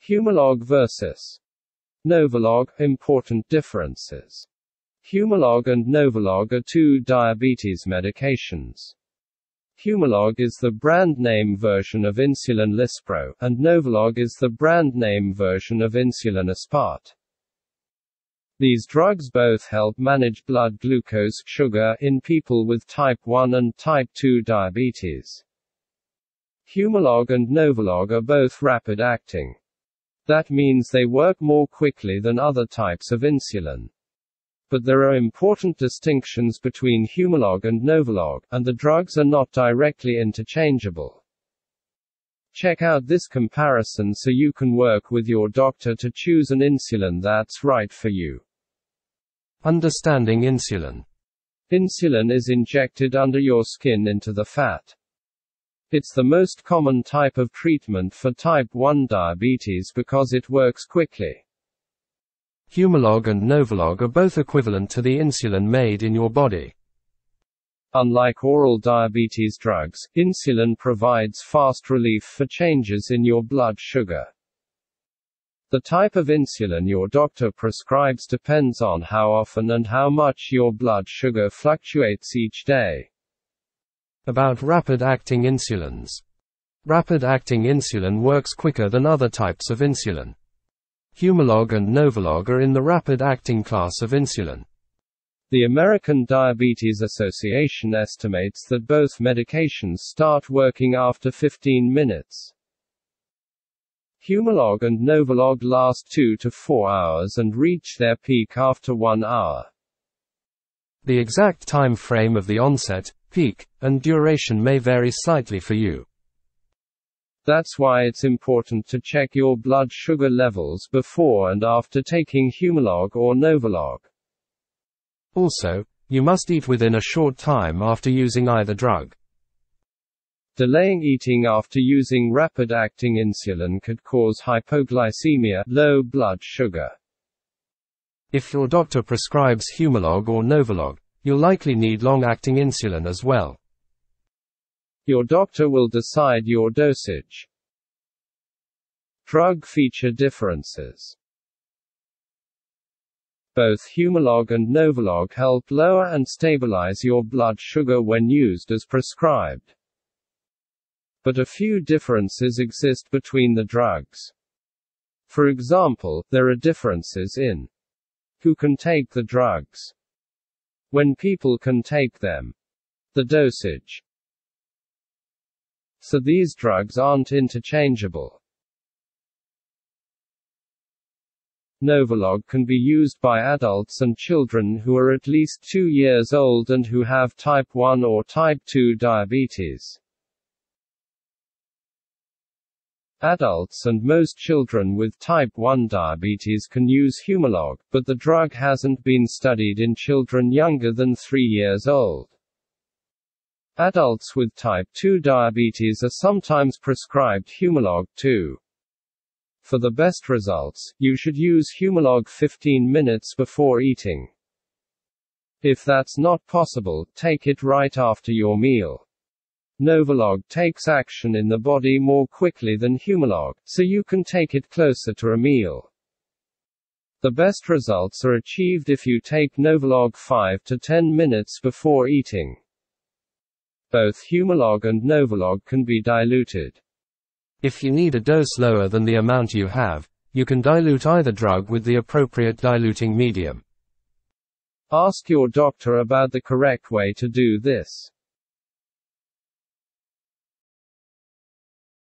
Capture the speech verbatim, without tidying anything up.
Humalog versus Novolog. Important differences. Humalog and Novolog are two diabetes medications. Humalog is the brand name version of insulin Lispro, and Novolog is the brand name version of insulin aspart. These drugs both help manage blood glucose sugar in people with type one and type two diabetes. Humalog and Novolog are both rapid-acting. That means they work more quickly than other types of insulin. But there are important distinctions between Humalog and Novolog, and the drugs are not directly interchangeable. Check out this comparison so you can work with your doctor to choose an insulin that's right for you. Understanding insulin. Insulin is injected under your skin into the fat. It's the most common type of treatment for type one diabetes because it works quickly. Humalog and Novolog are both equivalent to the insulin made in your body. Unlike oral diabetes drugs, insulin provides fast relief for changes in your blood sugar. The type of insulin your doctor prescribes depends on how often and how much your blood sugar fluctuates each day. About rapid-acting insulins. Rapid-acting insulin works quicker than other types of insulin. Humalog and Novolog are in the rapid-acting class of insulin. The American Diabetes Association estimates that both medications start working after fifteen minutes. Humalog and Novolog last two to four hours and reach their peak after one hour. The exact time frame of the onset, peak, and duration may vary slightly for you. That's why it's important to check your blood sugar levels before and after taking Humalog or Novolog. Also, you must eat within a short time after using either drug. Delaying eating after using rapid-acting insulin could cause hypoglycemia, low blood sugar. If your doctor prescribes Humalog or Novolog, you'll likely need long-acting insulin as well. Your doctor will decide your dosage. Drug feature differences. Both Humalog and Novolog help lower and stabilize your blood sugar when used as prescribed. But a few differences exist between the drugs. For example, there are differences in who can take the drugs, when people can take them, the dosage. So these drugs aren't interchangeable. Novolog can be used by adults and children who are at least two years old and who have type one or type two diabetes. Adults and most children with type one diabetes can use Humalog, but the drug hasn't been studied in children younger than three years old. Adults with type two diabetes are sometimes prescribed Humalog too. For the best results, you should use Humalog fifteen minutes before eating. If that's not possible, take it right after your meal. Novolog takes action in the body more quickly than Humalog, so you can take it closer to a meal. The best results are achieved if you take Novolog five to ten minutes before eating. Both Humalog and Novolog can be diluted. If you need a dose lower than the amount you have, you can dilute either drug with the appropriate diluting medium. Ask your doctor about the correct way to do this.